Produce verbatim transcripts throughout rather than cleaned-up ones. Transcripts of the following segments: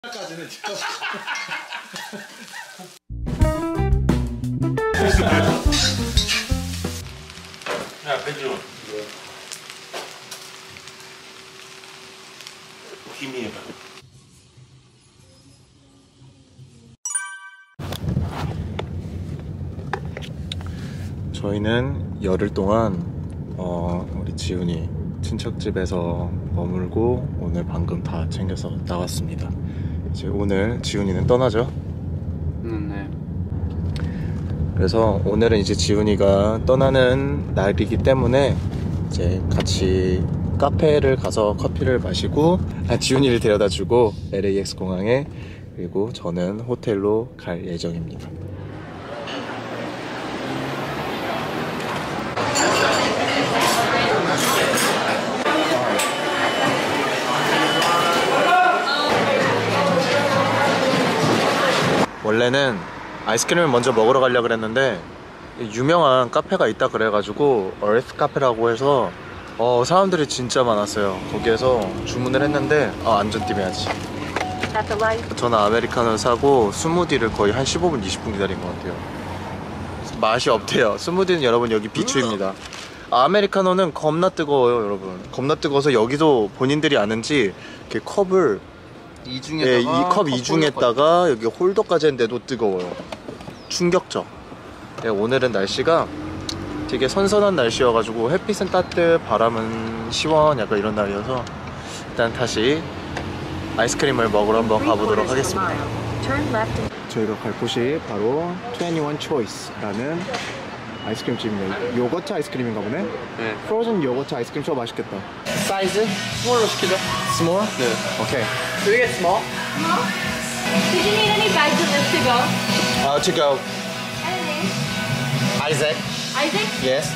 까지는 지금. 야, 배주. 힘이 해봐. 저희는 열흘 동안 어, 우리 지훈이 친척집에서 머물고 오늘 방금 다 챙겨서 나왔습니다. 이제 오늘 지훈이는 떠나죠? 음, 네. 그래서 오늘은 이제 지훈이가 떠나는 날이기 때문에 이제 같이 카페를 가서 커피를 마시고 아, 지훈이를 데려다주고 엘에이엑스 공항에, 그리고 저는 호텔로 갈 예정입니다. 원래는 아이스크림을 먼저 먹으러 가려고 그랬는데 유명한 카페가 있다 그래가지고 얼스 카페라고 해서 어, 사람들이 진짜 많았어요. 거기에서 주문을 했는데 아, 안전 팀해야지. 저는 아메리카노를 사고 스무디를 거의 한 십오 분 이십 분 기다린 것 같아요. 맛이 없대요. 스무디는 여러분 여기 비추입니다. 아메리카노는 겁나 뜨거워요 여러분. 겁나 뜨거워서 여기도 본인들이 아는지 이렇게 컵을 이중에다가 예, 이 컵 이중에다가 여기 홀더까지 했는데도 뜨거워요. 충격적. 네, 오늘은 날씨가 되게 선선한 날씨여가지고 햇빛은 따뜻, 바람은 시원, 약간 이런 날이어서 일단 다시 아이스크림을 먹으러 한번 가보도록 하겠습니다. 저희가 갈 곳이 바로 이십일 초이스라는 아이스크림 집입니다. 요거트 아이스크림인가 보네? 네. 프로즌 요거트 아이스크림 저 맛있겠다. 사이즈? 스몰로 시키죠. 스몰? 네. 오케이. Do you get small? Huh? Did you need any bags of this to go? Uh, to go. And a name? Isaac. Isaac? Yes.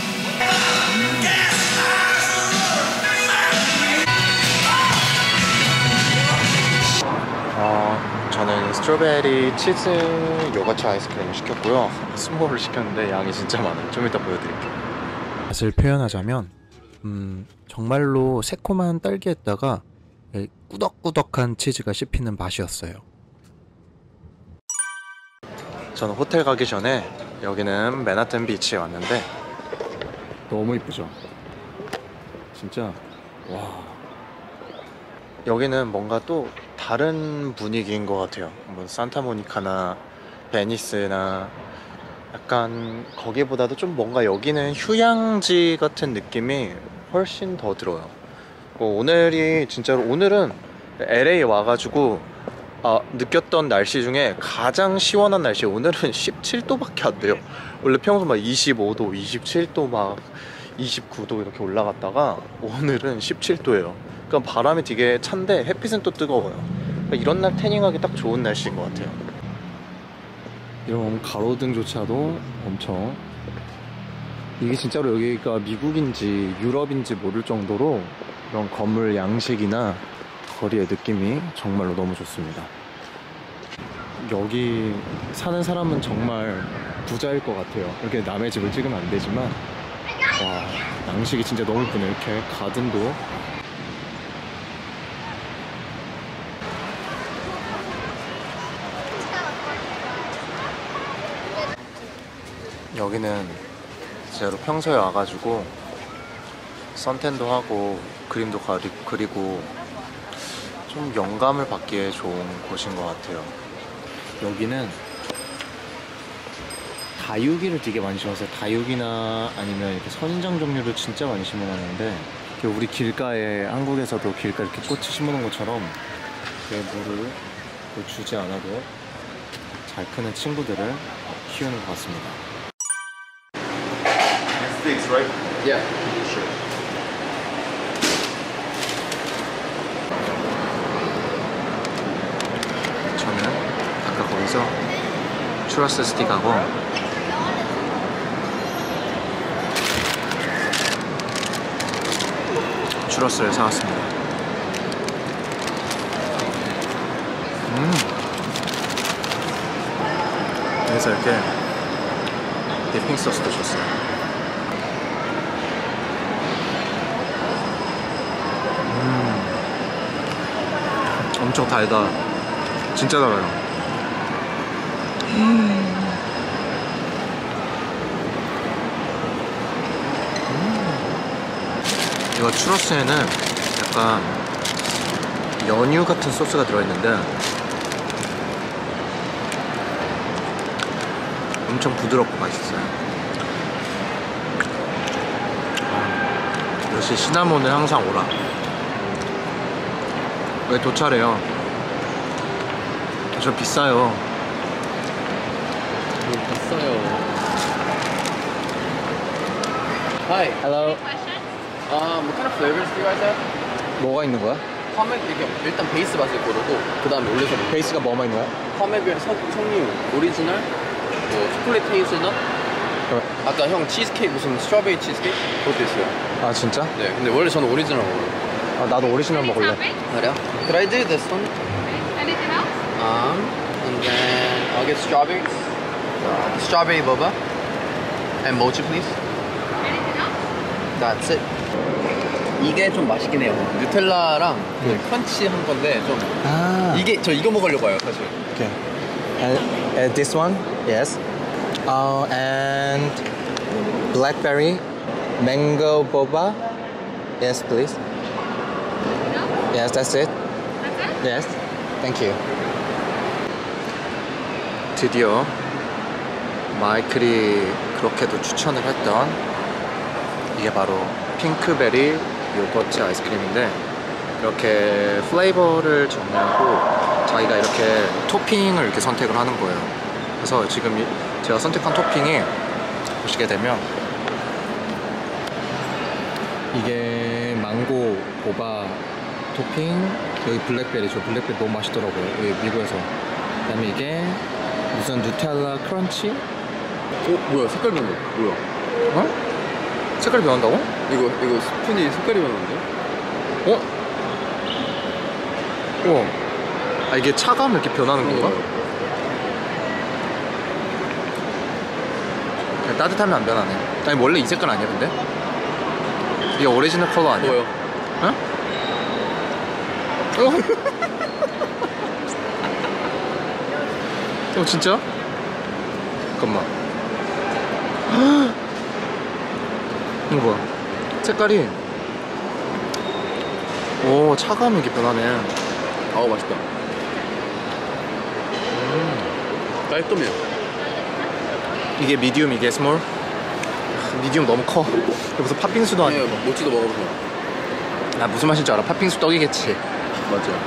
어, 저는 스트로베리 치즈 요거트 아이스크림을 시켰고요. 스몰을 시켰는데 양이 진짜 많아요. 좀 이따 보여드릴게요. 맛을 표현하자면 음, 정말로 새콤한 딸기에다가 꾸덕꾸덕한 치즈가 씹히는 맛이었어요. 저는 호텔 가기 전에 여기는 맨하튼 비치에 왔는데 너무 이쁘죠? 진짜 와, 여기는 뭔가 또 다른 분위기인 것 같아요. 뭐 산타모니카나 베니스나 약간 거기보다도 좀 뭔가 여기는 휴양지 같은 느낌이 훨씬 더 들어요. 오늘이 진짜로 오늘은 엘에이 와가지고 아, 느꼈던 날씨 중에 가장 시원한 날씨. 오늘은 십칠 도밖에 안 돼요. 원래 평소 막 이십오 도, 이십칠 도, 막 이십구 도 이렇게 올라갔다가 오늘은 십칠 도예요. 그러니까 바람이 되게 찬데 햇빛은 또 뜨거워요. 그러니까 이런 날 태닝하기 딱 좋은 날씨인 것 같아요. 이런 가로등조차도 엄청, 이게 진짜로 여기가 미국인지 유럽인지 모를 정도로 이런 건물 양식이나 거리의 느낌이 정말로 너무 좋습니다. 여기 사는 사람은 정말 부자일 것 같아요. 이렇게 남의 집을 찍으면 안 되지만 와, 양식이 진짜 너무 예쁘네. 이렇게 가든도 여기는 진짜로 평소에 와가지고 선탠도 하고 그림도 가리, 그리고 좀 영감을 받기에 좋은 곳인 것 같아요. 여기는 다육이를 되게 많이 심어서 다육이나 아니면 이렇게 선인장 종류를 진짜 많이 심어놨는데 우리 길가에, 한국에서도 길가 이렇게 꽃을 심어놓은 것처럼 물을 주지 않아도 잘 크는 친구들을 키우는 것 같습니다. Sticks, right? Yeah. Sure. 저는 아까 거기서 추러스 스틱하고 추러스를 사왔습니다. 음. 그래서 이렇게 디핑 소스도 줬어요. 음. 엄청 달다. 진짜 달아요. 음. 이거 추러스에는 약간 연유 같은 소스가 들어있는데 엄청 부드럽고 맛있어요. 아, 역시 시나몬은 항상 오라. 왜 도차래요? 저 비싸요. 이거 비싸요. Hi. Hello. Questions? Um, what kind of flavors do you guys have? 뭐가 있는 거야? 화맥 이게 일단 베이스 맛을 고르고 그 다음에 올려서 베이스가 뭐가 있는 거야? 화맥은 석, 석류, 오리지널, 뭐 초콜릿 헤이즐넛. 아까 형 치즈케이크 무슨 스트로베리 치즈케이크 그것도 있어요. 아 진짜? 네, 근데 원래 저는 오리지널 먹어요. 아 나도 오리지널 Any 먹을래. toppings? 그래요? Could I do this one? Okay. Anything else? Um, and then I'll get strawberries. Uh, strawberry boba. And mochi, please. Anything else? That's it. 이게 좀 맛있긴 해요. 누텔라랑 그 크런치한 건데 좀 아 이게 저 이거 먹으려고 해요 사실. Okay. And, and this one? Yes. Uh, and blackberry, mango boba. Yes, please. No? Yes, that's it. That's it? Yes. Thank you. 드디어 마이클이 그렇게도 추천을 했던 이게 바로 핑크베리 요거트 아이스크림인데 이렇게 플레이버를 정하고 자기가 이렇게 토핑을 이렇게 선택을 하는 거예요. 그래서 지금 이- 제가 선택한 토핑이 보시게 되면 이게 망고 보바 토핑, 여기 블랙베리, 저 블랙베리 너무 맛있더라고요. 여기 미국에서. 그다음에 이게 무슨 누텔라 크런치? 어 뭐야 색깔 변화 뭐야? 어? 색깔이 변한다고? 이거 이거 스푼이 색깔이 변하는데? 어? 우와. 아 이게 차가우면 이렇게 변하는 건가? 그냥 따뜻하면 안 변하네. 아니 원래 이 색깔 아니야 근데? 이게 오리지널 컬러 아니야? 뭐요? 어? 어? 어 진짜? 잠깐만. 이거 뭐야? 색깔이 오 차가우면 이렇게 변하네. 아우 맛있다. 깔끔해요. 이게 미디움, 이게 스몰. 미디움 너무 커. 이거 무슨 팥빙수도 아니야. 아니에요, 막 모찌도 먹어보세요. 아 무슨 맛인 줄 알아? 팥빙수 떡이겠지. 맞아요.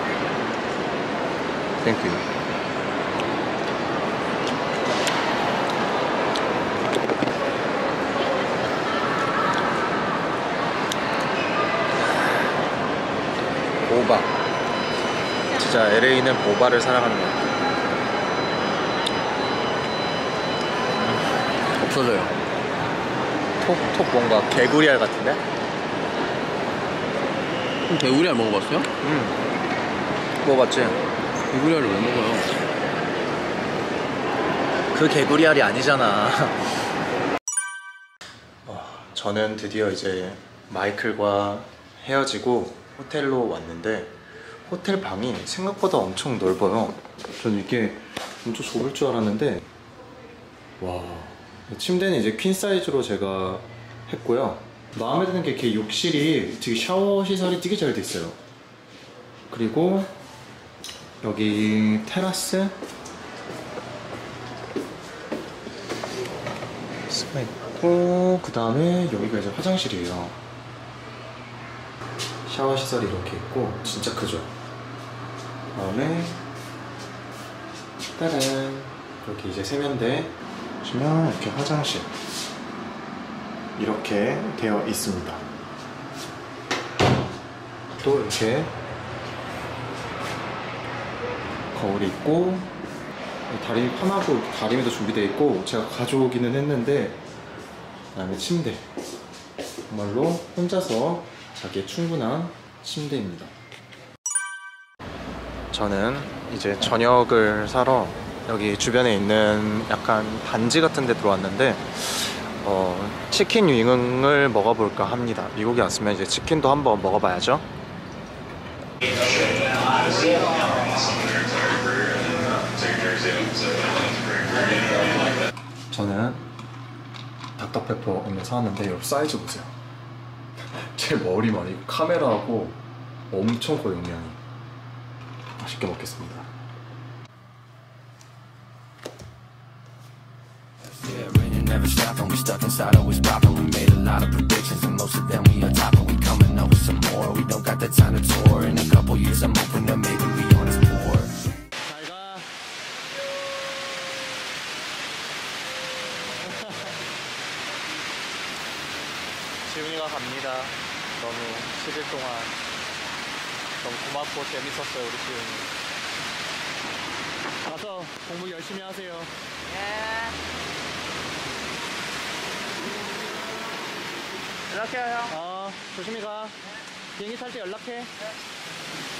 땡큐. 보바. 진짜 엘에이는 보바를 사랑하는 것 같아. 없어져요. 톡, 톡 뭔가 개구리알 같은데? 형 개구리알 먹어봤어요? 응. 먹어봤지? 개구리알을 왜 먹어요? 그 개구리알이 아니잖아. 어, 저는 드디어 이제 마이클과 헤어지고 호텔로 왔는데 호텔 방이 생각보다 엄청 넓어요. 저는 이게 엄청 좁을 줄 알았는데 와, 침대는 이제 퀸 사이즈로 제가 했고요. 마음에 드는 게 이렇게 욕실이 되게 샤워 시설이 되게 잘 돼 있어요. 그리고 여기 테라스 스가 있고, 그 다음에 여기가 이제 화장실이에요. 샤워 시설이 이렇게 있고 진짜 크죠. 그 다음에 따란 이렇게 이제 세면대 보시면 이렇게 화장실 이렇게 되어 있습니다. 또 이렇게 거울이 있고 다리미 편하고 다리미도 준비되어 있고 제가 가져오기는 했는데, 그 다음에 침대 정말로 혼자서 자기의 충분한 침대입니다. 저는 이제 저녁을 사러 여기 주변에 있는 약간 반지 같은 데 들어왔는데 어, 치킨 윙을 먹어볼까 합니다. 미국에 왔으면 이제 치킨도 한번 먹어봐야죠. 블랙페퍼 오늘 사왔는데 여러분 사이즈 보세요. 제 머리만 이거 카메라하고 엄청 커요 용량이. 맛있게 먹겠습니다. Yeah, raining never stopping. We stuck inside, always popping. We made a lot of predictions, and most of them we on top. And we coming up with some more. We don't got the time to tour. In a couple years, I'm hoping to maybe be on his tour. 잘 가. 지훈이가 갑니다. 너무 십 일 동안 너무 고맙고 재밌었어요 우리 지훈이. 가서 공부 열심히 하세요. 연락해요 형. 어 조심히 가. 비행기 탈 때 연락해.